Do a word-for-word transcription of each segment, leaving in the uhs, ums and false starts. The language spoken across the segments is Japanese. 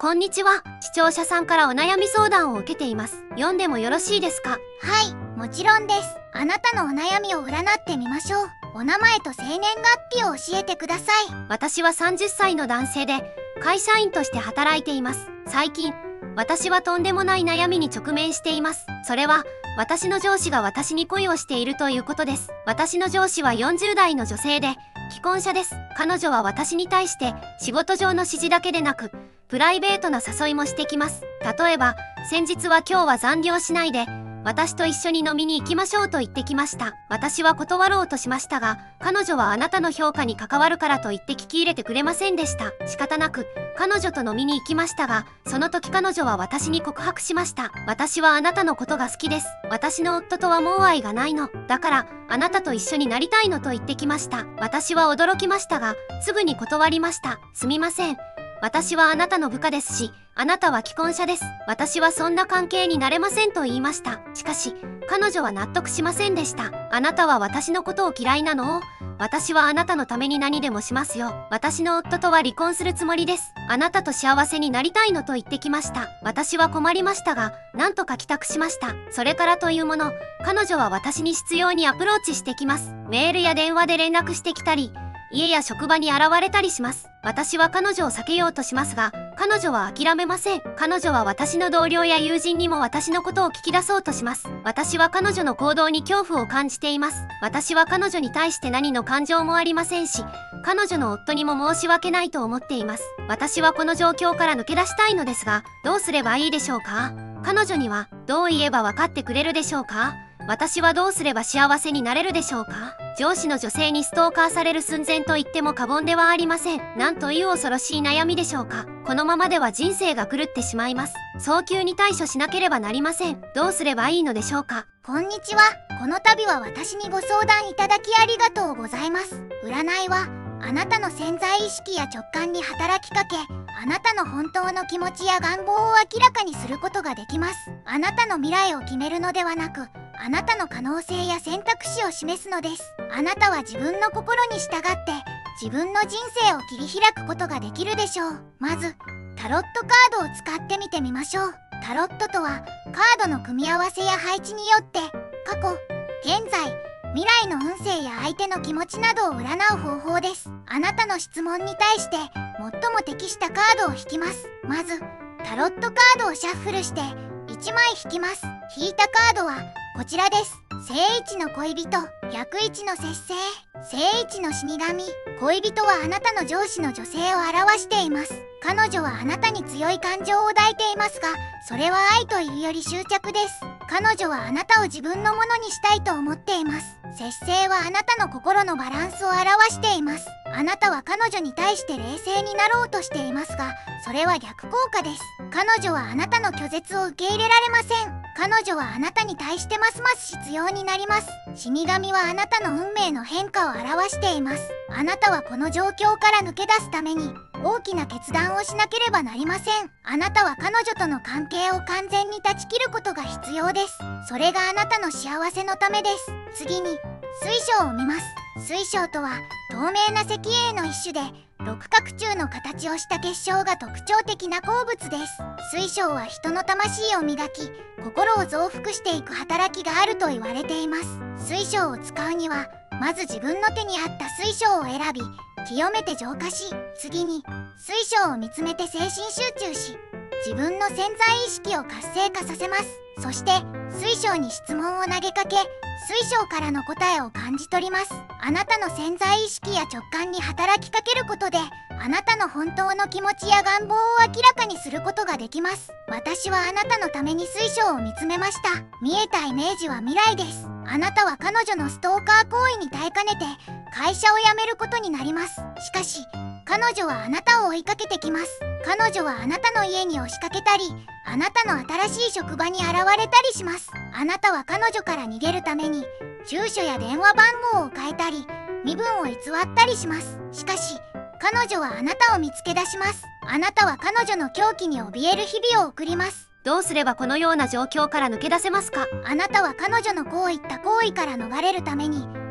こんにちは。視聴者さんからお悩み相談を受けています。読んでもよろしいですか？ はい、もちろんです。あなたのお悩みを占ってみましょう。お名前と生年月日を教えてください。 私はさんじゅっさいの男性で、会社員として働いています。最近、私はとんでもない悩みに直面しています。それは、私の上司が私に恋をしているということです。私の上司はよんじゅうだいの女性で、既婚者です。彼女は私に対して、仕事上の指示だけでなく、プライベートな誘いもしてきます。例えば、先日は今日は残業しないで、私と一緒に飲みに行きましょうと言ってきました。私は断ろうとしましたが、彼女はあなたの評価に関わるからと言って聞き入れてくれませんでした。仕方なく、彼女と飲みに行きましたが、その時彼女は私に告白しました。私はあなたのことが好きです。私の夫とはもう愛がないの。だから、あなたと一緒になりたいのと言ってきました。私は驚きましたが、すぐに断りました。すみません。私はあなたの部下ですし、あなたは既婚者です。私はそんな関係になれませんと言いました。しかし、彼女は納得しませんでした。あなたは私のことを嫌いなの？私はあなたのために何でもしますよ。私の夫とは離婚するつもりです。あなたと幸せになりたいのと言ってきました。私は困りましたが、なんとか帰宅しました。それからというもの、彼女は私に執拗にアプローチしてきます。メールや電話で連絡してきたり、家や職場に現れたりします。私は彼女を避けようとしますが、彼女は諦めません。彼女は私の同僚や友人にも私のことを聞き出そうとします。私は彼女の行動に恐怖を感じています。私は彼女に対して何の感情もありませんし、彼女の夫にも申し訳ないと思っています。私はこの状況から抜け出したいのですが、どうすればいいでしょうか？彼女にはどう言えば分かってくれるでしょうか？私はどうすれば幸せになれるでしょうか？上司の女性にストーカーされる寸前と言っても過言ではありません。なんという恐ろしい悩みでしょうか。このままでは人生が狂ってしまいます。早急に対処しなければなりません。どうすればいいのでしょうか。 こんにちは。この度は私にご相談いただきありがとうございます。占いは、あなたの潜在意識や直感に働きかけ、あなたの本当の気持ちや願望を明らかにすることができます。あなたの未来を決めるのではなく、あなたの可能性や選択肢を示すのです。あなたは自分の心に従って自分の人生を切り開くことができるでしょう。まず、タロットカードを使ってみてみましょう。タロットとはカードの組み合わせや配置によって過去、現在、未来の運勢や相手の気持ちなどを占う方法です。あなたの質問に対して最も適したカードを引きます。まず、タロットカードをシャッフルしていちまい引きます。引いたカードはこちらです。正位置の恋人、逆位置の節制、正位置の死神。恋人はあなたの上司の女性を表しています。彼女はあなたに強い感情を抱いていますが、それは愛というより執着です。彼女はあなたを自分のものにしたいと思っています。節制はあなたの心のバランスを表しています。あなたは彼女に対して冷静になろうとしていますが、それは逆効果です。彼女はあなたの拒絶を受け入れられません。彼女はあなたに対してますます必要になります。死神はあなたの運命の変化を表しています。あなたはこの状況から抜け出すために大きな決断をしなければなりません。あなたは彼女との関係を完全に断ち切ることが必要です。それがあなたの幸せのためです。次に、水晶を見ます。水晶とは透明な石英の一種で、六角柱の形をした結晶が特徴的な鉱物です。水晶は人の魂を磨き、心を増幅していく働きがあると言われています。水晶を使うには、まず自分の手に合った水晶を選び、清めて浄化し、次に水晶を見つめて精神集中し、自分の潜在意識を活性化させます。そして水晶に質問を投げかけ、水晶からの答えを感じ取ります。あなたの潜在意識や直感に働きかけることで、あなたの本当の気持ちや願望を明らかにすることができます。私はあなたのために水晶を見つめました。見えたイメージは未来です。あなたは彼女のストーカー行為に耐えかねて会社を辞めることになります。しかし、彼女はあなたを追いかけてきます。彼女はあなたの家に押しかけたり、あなたの新しい職場に現れたりします。あなたは彼女から逃げるために住所や電話番号を変えたり、身分を偽ったりします。しかし、彼女はあなたを見つけ出します。あなたは彼女の狂気に怯える日々を送ります。 どうすればこのような状況から抜け出せますか？ あなたは彼女のこういった行為から逃れるために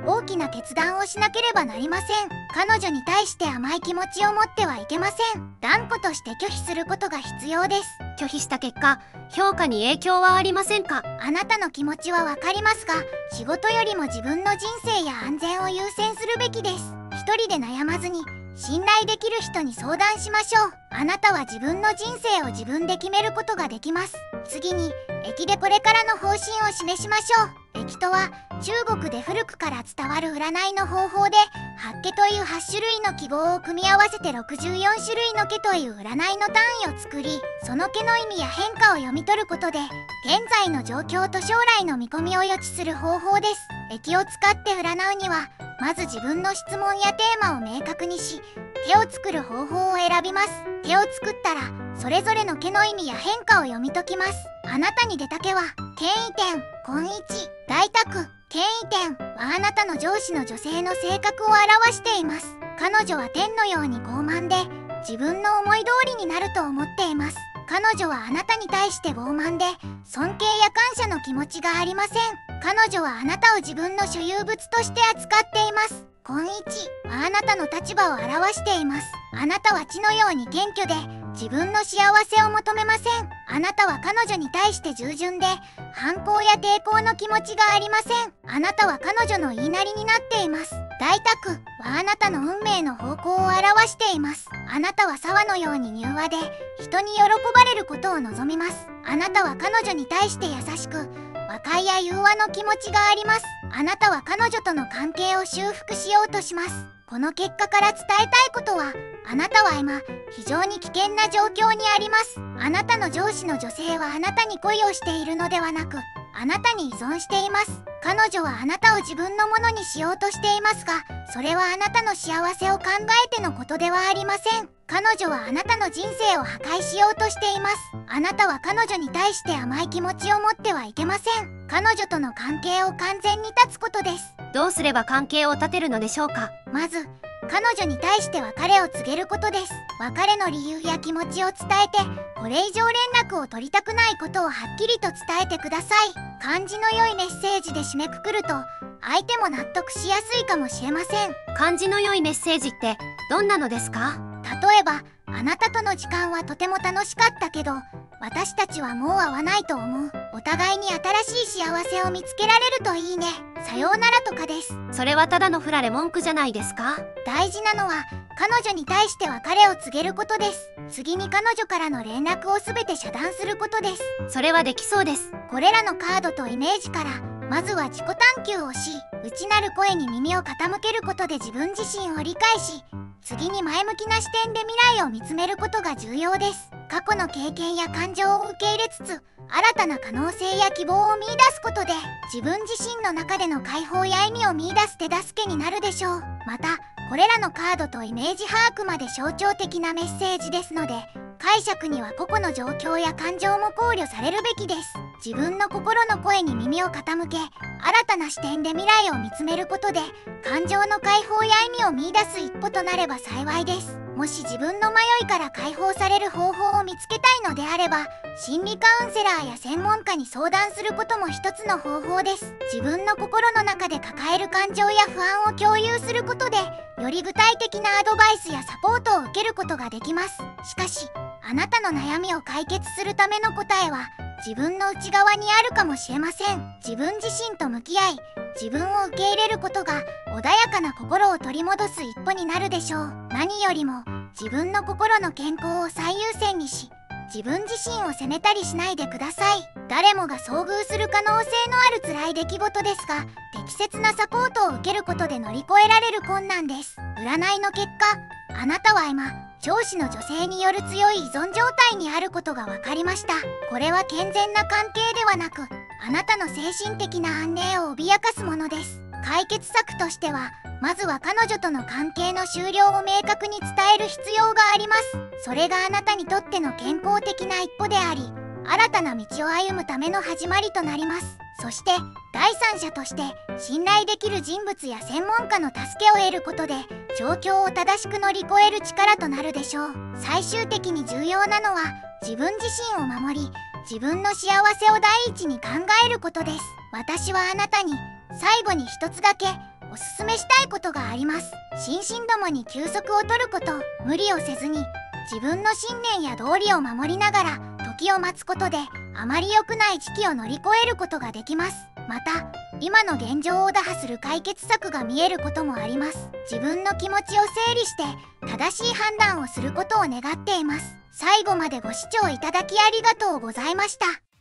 大きな決断をしなければなりません。彼女に対して甘い気持ちを持ってはいけません。断固として拒否することが必要です。 拒否した結果、評価に影響はありませんか？ あなたの気持ちはわかりますが、仕事よりも自分の人生や安全を優先するべきです。一人で悩まずに信頼できる人に相談しましょう。あなたは自分の人生を自分で決めることができます。次に、駅でこれからの方針を示しましょう。駅とは中国で古くから伝わる占いの方法で、八卦というはち種類の記号を組み合わせてろくじゅうよん種類の卦という占いの単位を作り、その卦の意味や変化を読み取ることで現在の状況と将来の見込みを予知する方法です。駅を使って占うには、まず自分の質問やテーマを明確にし、手を作る方法を選びます。手を作ったらそれぞれの卦の意味や変化を読み解きます。あなたに出た卦は権威点、根一、大宅。権威点はあなたの上司の女性の性格を表しています。彼女は天のように傲慢で自分の思い通りになると思っています。彼女はあなたに対して傲慢で尊敬や感謝の気持ちがありません。彼女はあなたを自分の所有物として扱っています。根一はあなたの立場を表しています。あなたは地のように謙虚で自分の幸せを求めません。あなたは彼女に対して従順で反抗や抵抗の気持ちがありません。あなたは彼女の言いなりになっています。大宅はあなたの運命の方向を表しています。あなたは沢のように柔和で人に喜ばれることを望みます。あなたは彼女に対して優しく和解や融和の気持ちがあります。あなたは彼女との関係を修復しようとします。この結果から伝えたいことは、あなたは今非常に危険な状況にあります。あなたの上司の女性はあなたに恋をしているのではなく、あなたに依存しています。彼女はあなたを自分のものにしようとしていますが、それはあなたの幸せを考えてのことではありません。彼女はあなたの人生を破壊しようとしています。あなたは彼女に対して甘い気持ちを持ってはいけません。彼女との関係を完全に断つことです。 どうすれば関係を断てるのでしょうか？ まず、彼女に対して別れを告げることです。別れの理由や気持ちを伝えて、これ以上連絡を取りたくないことをはっきりと伝えてください。感じの良いメッセージで締めくくると、相手も納得しやすいかもしれません。 感じの良いメッセージってどんなのですか？ 例えば、あなたとの時間はとても楽しかったけど、私たちはもう会わないと思う。お互いに新しい幸せを見つけられるといいね。さようならとかです。 それはただの振られ文句じゃないですか？ 大事なのは彼女に対して別れを告げることです。次に彼女からの連絡をすべて遮断することです。 それはできそうです。 これらのカードとイメージからまずは自己探求をし、内なる声に耳を傾けることで自分自身を理解し、次に前向きな視点で未来を見つめることが重要です。過去の経験や感情を受け入れつつ、新たな可能性や希望を見出すことで自分自身の中での解放や意味を見出す手助けになるでしょう。また、これらのカードとイメージ把握まで象徴的なメッセージですので、解釈には個々の状況や感情も考慮されるべきです。自分の心の声に耳を傾け、新たな視点で未来を見つめることで感情の解放や意味を見出す一歩となれば幸いです。もし自分の迷いから解放される方法を見つけたいのであれば、心理カウンセラーや専門家に相談することも一つの方法です。自分の心の中で抱える感情や不安を共有することで、より具体的なアドバイスやサポートを受けることができます。しかし、あなたの悩みを解決するための答えは自分の内側にあるかもしれません。自分自身と向き合い、自分を受け入れることが穏やかな心を取り戻す一歩になるでしょう。何よりも自分の心の健康を最優先にし、自分自身を責めたりしないでください。誰もが遭遇する可能性のある辛い出来事ですが、適切なサポートを受けることで乗り越えられる困難です。占いの結果、あなたは今上司の女性による強い依存状態にあることが分かりました。これは健全な関係ではなく、あなたの精神的な安寧を脅かすものです。解決策としては、まずは彼女との関係の終了を明確に伝える必要があります。それがあなたにとっての健康的な一歩であり、新たな道を歩むための始まりとなります。そして第三者として信頼できる人物や専門家の助けを得ることで状況を正しく乗り越える力となるでしょう。最終的に重要なのは自分自身を守り、自分の幸せを第一に考えることです。私はあなたに最後に一つだけおすすめしたいことがあります。心身どもに休息をとること。無理をせずに自分の信念や道理を守りながら時を待つことで、あまり良くない時期を乗り越えることができます。また今の現状を打破する解決策が見えることもあります。自分の気持ちを整理して正しい判断をすることを願っています。最後までご視聴いただきありがとうございました。